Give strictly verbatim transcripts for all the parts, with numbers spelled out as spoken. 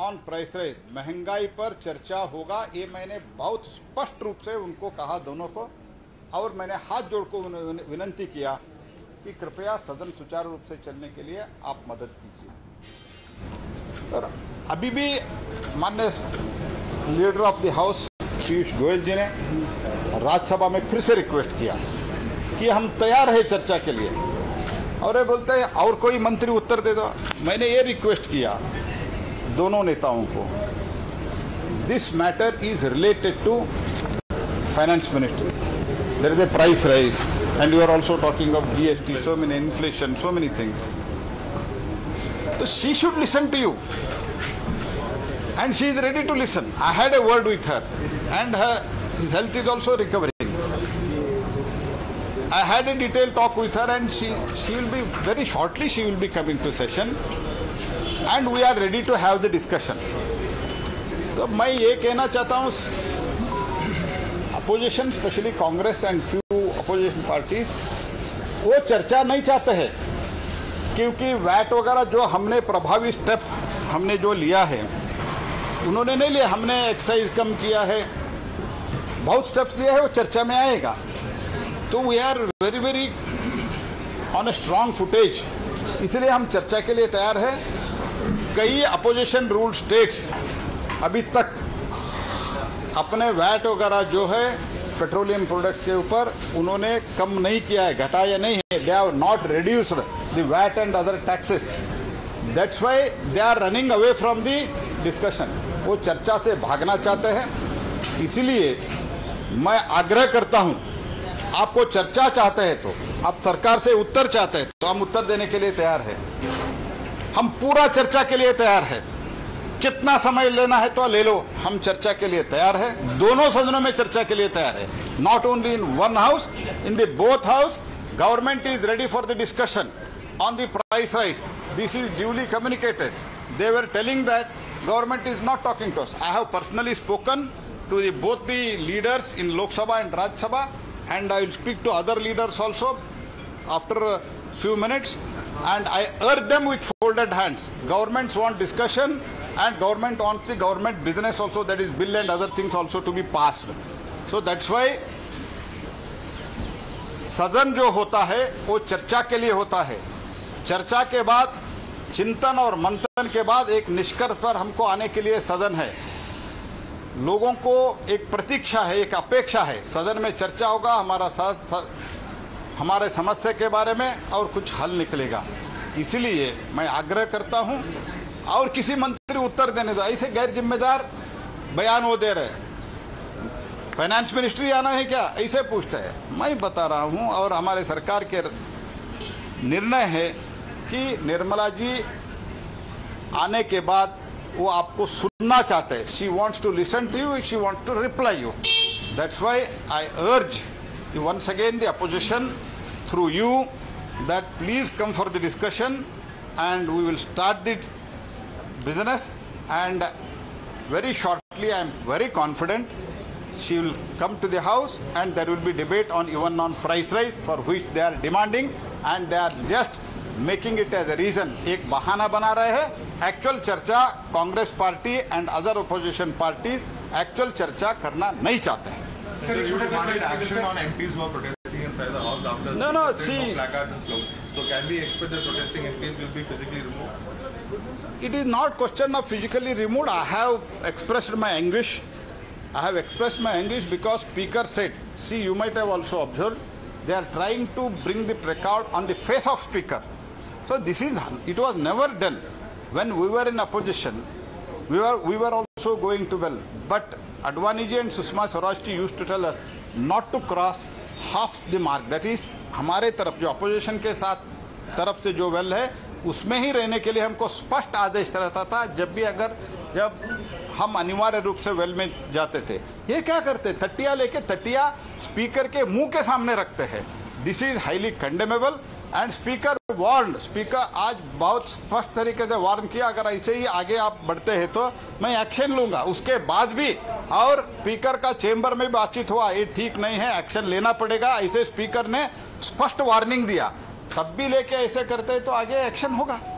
On price rise, महंगाई पर चर्चा होगा, ये मैंने बहुत स्पष्ट रूप से उनको कहा दोनों को, और मैंने हाथ जोड़ को विनंती किया कि कृपया सदन सुचारू रूप से चलने के लिए आप मदद कीजिए। और अभी भी माननीय leader of the house Piyush Goyal ji ने राज्यसभा में फिर से रिक्वेस्ट किया कि हम तैयार हैं चर्चा के लिए, और ये बोलते हैं और कोई मंत्री उत्तर दे दो। मैंने ये रिक्वेस्ट किया दोनों नेताओं को, this matter is related to finance ministry, there is a price rise and you are also talking of GST, so many inflation, so many things, तो she should listen to you and she is ready to listen. I had a word with her and her his health is also recovering. I had a detailed talk with her and she she will be very shortly she will be coming to session and we are ready to have the discussion. So मैं ये कहना चाहता हूँ, opposition specially Congress and few opposition parties वो चर्चा नहीं चाहते हैं, क्योंकि वैट वगैरह जो हमने प्रभावी स्टेप हमने जो लिया है उन्होंने नहीं लिया। हमने एक्साइज कम किया है, बहुत स्टेप्स लिए हैं, वो चर्चा में आएगा। तो we are very very on a strong footage, इसलिए हम चर्चा के लिए तैयार हैं। कई अपोजिशन रूल स्टेट्स अभी तक अपने वैट वगैरह जो है पेट्रोलियम प्रोडक्ट्स के ऊपर उन्होंने कम नहीं किया है, घटाया नहीं है। They have not reduced the VAT and other taxes, that's why they are running away from the discussion. वो चर्चा से भागना चाहते हैं, इसीलिए मैं आग्रह करता हूं, आपको चर्चा चाहते हैं तो आप सरकार से उत्तर चाहते हैं तो हम उत्तर देने के लिए तैयार हैं। हम पूरा चर्चा के लिए तैयार हैं, कितना समय लेना है तो ले लो, हम चर्चा के लिए तैयार हैं। दोनों सदनों में चर्चा के लिए तैयार है, not only in one house, in the both house. Government is ready for the discussion on the price rise, this is duly communicated. They were telling that government is not talking to us. I have personally spoken to the, both the leaders in Lok Sabha and Rajya Sabha, and I will speak to other leaders also after a few minutes, and I urge them with folded hands. Governments want discussion and government wants the government business also, that is bill and other things also to be passed. So that's why सदन जो होता है वो चर्चा के लिए होता है। चर्चा के बाद चिंतन और मंथन के बाद एक निष्कर्ष पर हमको आने के लिए सदन है। लोगों को एक प्रतीक्षा है, एक अपेक्षा है, सदन में चर्चा होगा, हमारा साथ सा, हमारे समस्या के बारे में और कुछ हल निकलेगा। इसीलिए मैं आग्रह करता हूं, और किसी मंत्री उत्तर देने दो, ऐसे गैर जिम्मेदार बयान वो दे रहे। फाइनेंस मिनिस्ट्री आना है क्या, ऐसे पूछते हैं। मैं बता रहा हूं, और हमारे सरकार के निर्णय है कि निर्मला जी आने के बाद वो आपको सुनना चाहते हैं। She wants to listen to you, she wants to reply you. That's why I urge once again the opposition through you that please come for the discussion and we will start the business, and very shortly I am very confident she will come to the house and there will be debate on even on price rise for which they are demanding, and they are just making it as a reason, एक बहाना बना रहे हैं। Actual चर्चा Congress party and other opposition parties actual चर्चा करना नहीं चाहते हैं। Sir, you demanded action on M Ps who are protesting inside the house after no no there see no placards and slogans. So can we expect that protesting M Ps will be physically removed? It is not question of physically removed. I have expressed my anguish. I have expressed my anguish because Speaker said, see, you might have also observed, they are trying to bring the placard on the face of Speaker. So this is, it was never done. When we were in opposition, we were, we were also going to well. But Advani ji and Sushma Swaraj ji used to tell us not to cross half the mark. That is, हमारे तरफ जो opposition के साथ तरफ से जो well है उसमें ही रहने के लिए हमको स्पष्ट आदेश रहता था। जब भी अगर जब हम अनिवार्य रूप से वेल में जाते थे, ये क्या करते, तटिया लेके तटिया स्पीकर के मुंह के सामने रखते हैं। This is highly condemnable and speaker warn, speaker आज बहुत स्पष्ट तरीके से वार्न किया, अगर ऐसे ही आगे आप बढ़ते हैं तो मैं एक्शन लूंगा। उसके बाद भी और स्पीकर का चेंबर में बातचीत हुआ, ये ठीक नहीं है, एक्शन लेना पड़ेगा, ऐसे स्पीकर ने स्पष्ट वार्निंग दिया। तब भी लेके ऐसे करते हैं तो आगे एक्शन होगा।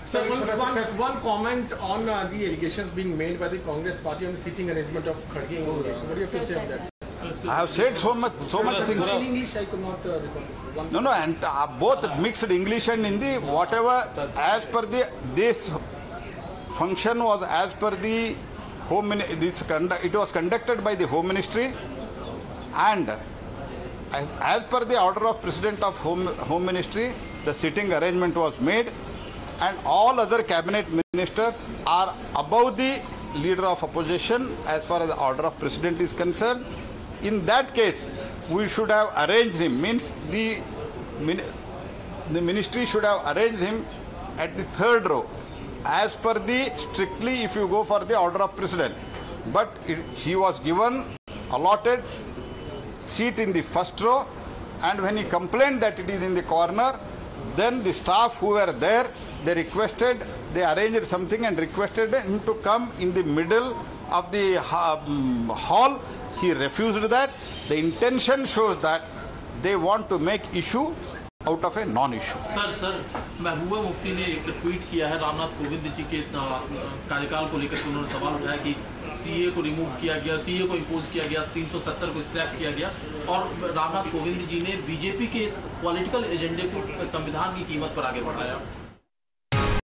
Sir, one, one, one comment on uh, the allegations being made by the Congress party on the seating arrangement of Kharge in English. What do you have to say on that? I have said so much, so much things. In English, I could not uh, recall. One No, no, and uh, both mixed English and Hindi, whatever, as per the, this function was as per the home, Mini- this conduct, it was conducted by the Home Ministry, and as, as per the order of President of Home, Home Ministry, the sitting arrangement was made, and all other cabinet ministers are above the leader of opposition as far as the order of President is concerned. In that case, we should have arranged him, means the, min- the ministry should have arranged him at the third row, as per the strictly if you go for the order of President. But it, he was given allotted seat in the first row, and when he complained that it is in the corner, then the staff who were there, they requested, they arranged something and requested him to come in the middle of the um, hall. He refused that. The intention shows that they want to make issue out of a non-issue. Sir sir Mehbooba Mufti ने एक tweet किया है रामनाथ कोविंद जी के कार्यकाल को लेकर उन्होंने सवाल उठाया कि सीए को रिमूव किया गया, सीए को इम्पोज किया गया, तीन सौ सत्तर को स्क्रैप किया गया, और रामनाथ कोविंद जी ने बीजेपी के पॉलिटिकल एजेंडे को संविधान की कीमत पर आगे बढ़ाया।